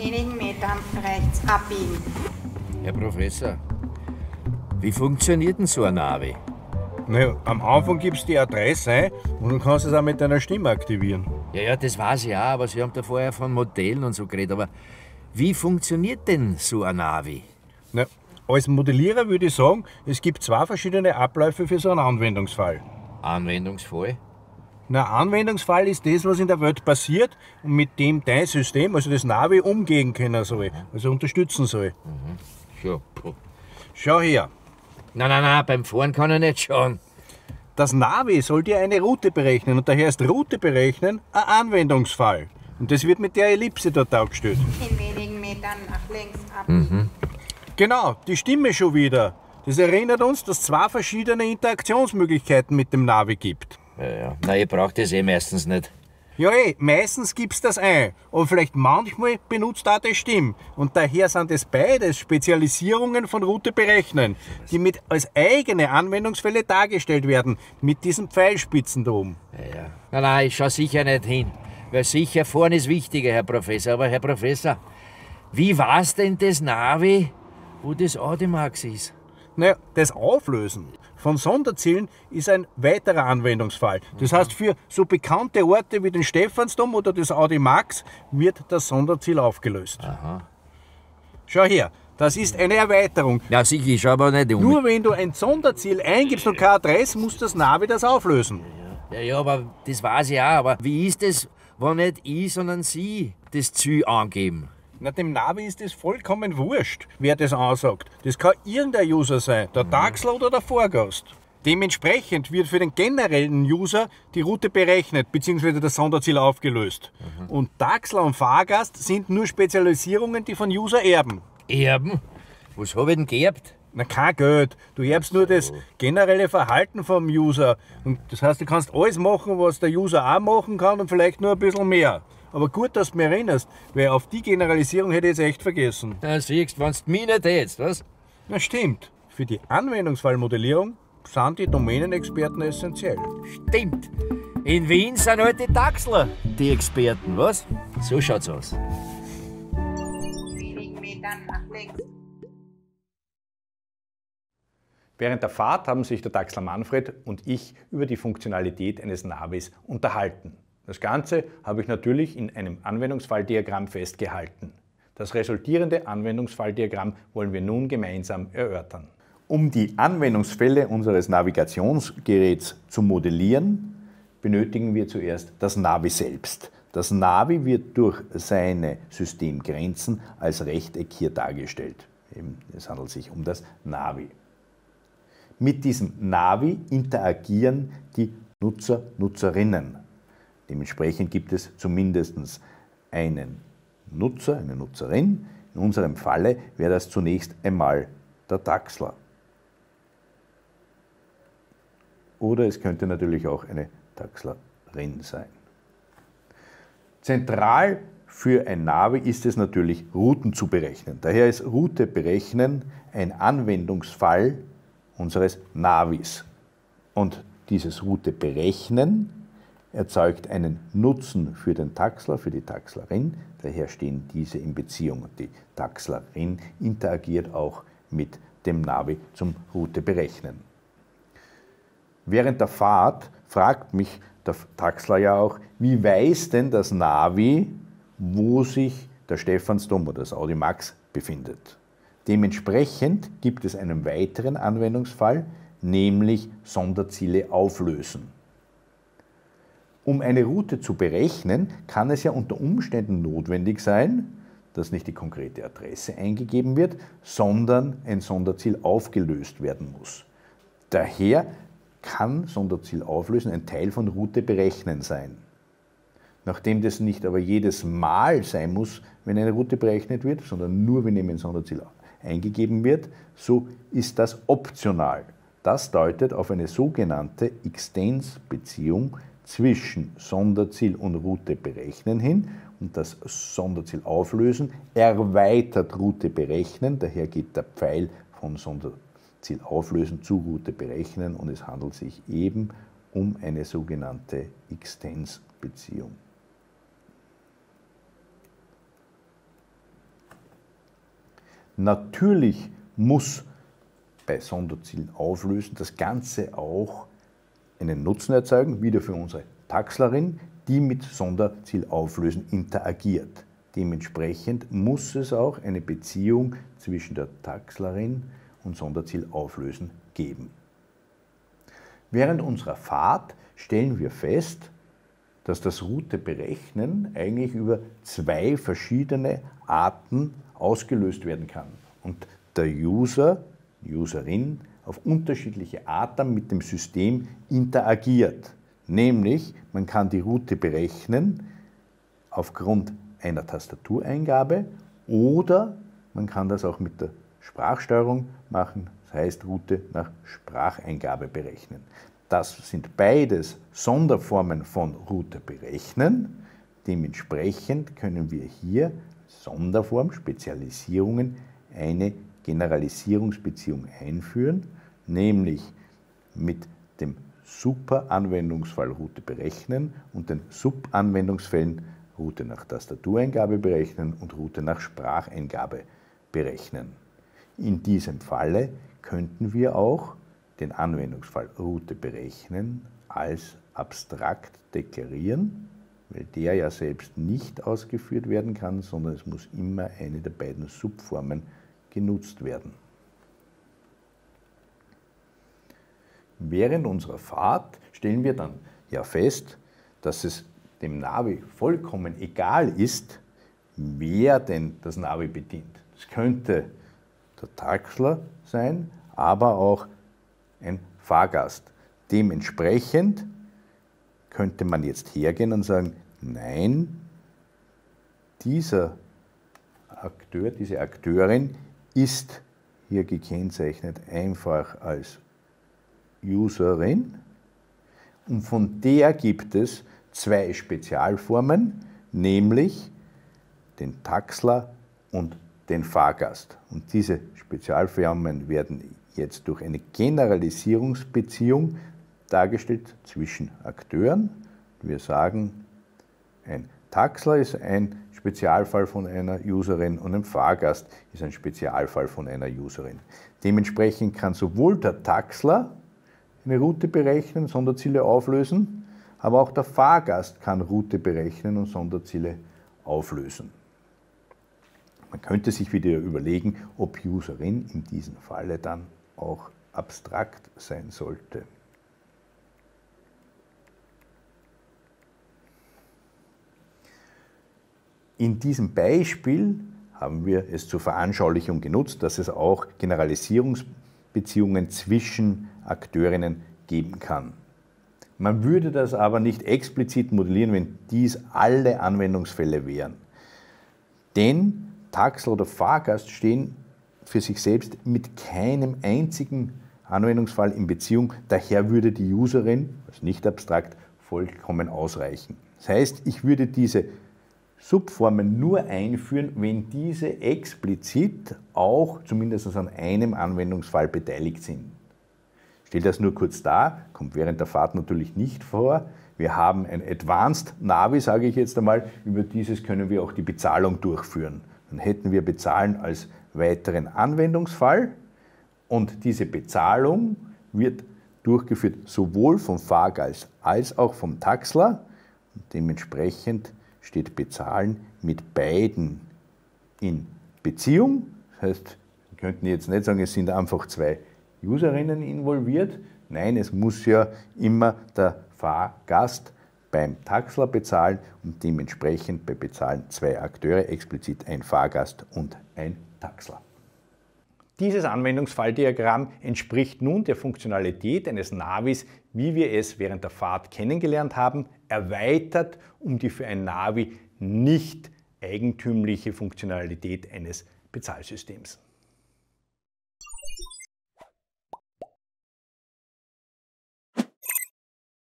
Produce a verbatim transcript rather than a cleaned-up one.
wenigen Metern rechts abbiegen. Herr Professor, wie funktioniert denn so ein Navi? Naja, am Anfang gibst du die Adresse ein und dann kannst du es auch mit deiner Stimme aktivieren. Ja, ja, das weiß ich auch, aber Sie haben da vorher von Modellen und so geredet. Aber wie funktioniert denn so ein Navi? Na, als Modellierer würde ich sagen, es gibt zwei verschiedene Abläufe für so einen Anwendungsfall. Anwendungsfall? Na, Anwendungsfall ist das, was in der Welt passiert und mit dem dein System, also das Navi, umgehen können soll, also unterstützen soll. Mhm. Schon. Schau her. Nein, nein, nein, beim Fahren kann er nicht schauen. Das Navi soll dir eine Route berechnen und daher ist Route berechnen ein Anwendungsfall. Und das wird mit der Ellipse dort dargestellt. In wenigen Metern nach links abbiegen. Mhm. Genau, die Stimme schon wieder. Das erinnert uns, dass es zwei verschiedene Interaktionsmöglichkeiten mit dem Navi gibt. Ja, ja. Nein, ich brauche das eh meistens nicht. Ja eh, meistens gibt's das ein, aber vielleicht manchmal benutzt auch die Stimme. Und daher sind es beides Spezialisierungen von Route berechnen, die mit als eigene Anwendungsfälle dargestellt werden, mit diesen Pfeilspitzen da oben. Ja, ja. Nein, nein, ich schau sicher nicht hin. Weil sicher vorne ist wichtiger, Herr Professor. Aber Herr Professor, wie war's denn das Navi, wo das Audimax ist? Naja, das Auflösen von Sonderzielen ist ein weiterer Anwendungsfall. Das heißt, für so bekannte Orte wie den Stephansdom oder das Audimax wird das Sonderziel aufgelöst. Aha. Schau her, das ist eine Erweiterung. Ja, sicher, ich schau aber nicht um. Nur wenn du ein Sonderziel eingibst und keine Adresse, muss das Navi das auflösen. Ja, ja, aber das weiß ich auch. Aber wie ist das, wenn nicht ich, sondern Sie das Ziel angeben? Na, dem Navi ist es vollkommen wurscht, wer das ansagt. Das kann irgendein User sein, der Taxler oder der Fahrgast. Dementsprechend wird für den generellen User die Route berechnet bzw. das Sonderziel aufgelöst. Mhm. Und Taxler und Fahrgast sind nur Spezialisierungen, die von User erben. Erben? Was hab ich denn geerbt? Na, kein Geld. Du erbst nur das generelle Verhalten vom User. Und das heißt, du kannst alles machen, was der User auch machen kann und vielleicht nur ein bisschen mehr. Aber gut, dass du mich erinnerst, weil auf die Generalisierung hätte ich jetzt echt vergessen. Na, siehst, wenn du mich nicht hättest, was? Na, stimmt. Für die Anwendungsfallmodellierung sind die Domänenexperten essentiell. Stimmt. In Wien sind halt die Taxler die Experten, was? So schaut's aus. In wenigen Metern nach links. Während der Fahrt haben sich der Taxler Manfred und ich über die Funktionalität eines Navis unterhalten. Das Ganze habe ich natürlich in einem Anwendungsfalldiagramm festgehalten. Das resultierende Anwendungsfalldiagramm wollen wir nun gemeinsam erörtern. Um die Anwendungsfälle unseres Navigationsgeräts zu modellieren, benötigen wir zuerst das Navi selbst. Das Navi wird durch seine Systemgrenzen als Rechteck hier dargestellt. Es handelt sich um das Navi. Mit diesem Navi interagieren die Nutzer, Nutzerinnen. Dementsprechend gibt es zumindest einen Nutzer, eine Nutzerin. In unserem Falle wäre das zunächst einmal der Taxler. Oder es könnte natürlich auch eine Taxlerin sein. Zentral für ein Navi ist es natürlich, Routen zu berechnen. Daher ist Route berechnen ein Anwendungsfall unseres Navis. Und dieses Route berechnen erzeugt einen Nutzen für den Taxler, für die Taxlerin. Daher stehen diese in Beziehung. Die Taxlerin interagiert auch mit dem Navi zum Route berechnen. Während der Fahrt fragt mich der Taxler ja auch, wie weiß denn das Navi, wo sich der Stephansdom oder das Audimax befindet. Dementsprechend gibt es einen weiteren Anwendungsfall, nämlich Sonderziele auflösen. Um eine Route zu berechnen, kann es ja unter Umständen notwendig sein, dass nicht die konkrete Adresse eingegeben wird, sondern ein Sonderziel aufgelöst werden muss. Daher kann Sonderziel auflösen ein Teil von Route berechnen sein. Nachdem das nicht aber jedes Mal sein muss, wenn eine Route berechnet wird, sondern nur wenn eben ein Sonderziel eingegeben wird, so ist das optional. Das deutet auf eine sogenannte Extens-Beziehung zwischen Sonderziel und Route berechnen hin, und das Sonderziel auflösen erweitert Route berechnen, daher geht der Pfeil von Sonderziel auflösen zu Route berechnen und es handelt sich eben um eine sogenannte Extens-Beziehung. Natürlich muss bei Sonderzielen auflösen das Ganze auch einen Nutzen erzeugen, wieder für unsere Taxlerin, die mit Sonderzielauflösen interagiert. Dementsprechend muss es auch eine Beziehung zwischen der Taxlerin und Sonderzielauflösen geben. Während unserer Fahrt stellen wir fest, dass das Routeberechnen eigentlich über zwei verschiedene Arten ausgelöst werden kann und der User, Userin, auf unterschiedliche Arten mit dem System interagiert. Nämlich, man kann die Route berechnen aufgrund einer Tastatureingabe oder man kann das auch mit der Sprachsteuerung machen, das heißt Route nach Spracheingabe berechnen. Das sind beides Sonderformen von Route berechnen. Dementsprechend können wir hier Sonderform, Spezialisierungen, eine Generalisierungsbeziehung einführen, nämlich mit dem Superanwendungsfall Route berechnen und den Subanwendungsfällen Route nach Tastatureingabe berechnen und Route nach Spracheingabe berechnen. In diesem Falle könnten wir auch den Anwendungsfall Route berechnen als abstrakt deklarieren, weil der ja selbst nicht ausgeführt werden kann, sondern es muss immer eine der beiden Subformen genutzt werden. Während unserer Fahrt stellen wir dann ja fest, dass es dem Navi vollkommen egal ist, wer denn das Navi bedient. Es könnte der Taxler sein, aber auch ein Fahrgast. Dementsprechend könnte man jetzt hergehen und sagen, nein, dieser Akteur, diese Akteurin ist hier gekennzeichnet einfach als Userin und von der gibt es zwei Spezialformen, nämlich den Taxler und den Fahrgast. Und diese Spezialformen werden jetzt durch eine Generalisierungsbeziehung dargestellt zwischen Akteuren. Wir sagen, ein Taxler ist ein Spezialfall von einer Userin und ein Fahrgast ist ein Spezialfall von einer Userin. Dementsprechend kann sowohl der Taxler eine Route berechnen, Sonderziele auflösen, aber auch der Fahrgast kann Route berechnen und Sonderziele auflösen. Man könnte sich wieder überlegen, ob Userin in diesem Falle dann auch abstrakt sein sollte. In diesem Beispiel haben wir es zur Veranschaulichung genutzt, dass es auch Generalisierungsbeziehungen zwischen Akteurinnen geben kann. Man würde das aber nicht explizit modellieren, wenn dies alle Anwendungsfälle wären. Denn Taxler oder Fahrgast stehen für sich selbst mit keinem einzigen Anwendungsfall in Beziehung. Daher würde die Userin, also nicht abstrakt, vollkommen ausreichen. Das heißt, ich würde diese Subformen nur einführen, wenn diese explizit auch zumindest an einem Anwendungsfall beteiligt sind. Ich stelle das nur kurz dar, kommt während der Fahrt natürlich nicht vor. Wir haben ein Advanced Navi, sage ich jetzt einmal, über dieses können wir auch die Bezahlung durchführen. Dann hätten wir Bezahlen als weiteren Anwendungsfall und diese Bezahlung wird durchgeführt sowohl vom Fahrgast als auch vom Taxler. Und dementsprechend steht Bezahlen mit beiden in Beziehung. Das heißt, wir könnten jetzt nicht sagen, es sind einfach zwei Userinnen involviert. Nein, es muss ja immer der Fahrgast beim Taxler bezahlen und dementsprechend bei Bezahlen zwei Akteure, explizit ein Fahrgast und ein Taxler. Dieses Anwendungsfalldiagramm entspricht nun der Funktionalität eines Navis, wie wir es während der Fahrt kennengelernt haben, erweitert um die für ein Navi nicht eigentümliche Funktionalität eines Bezahlsystems.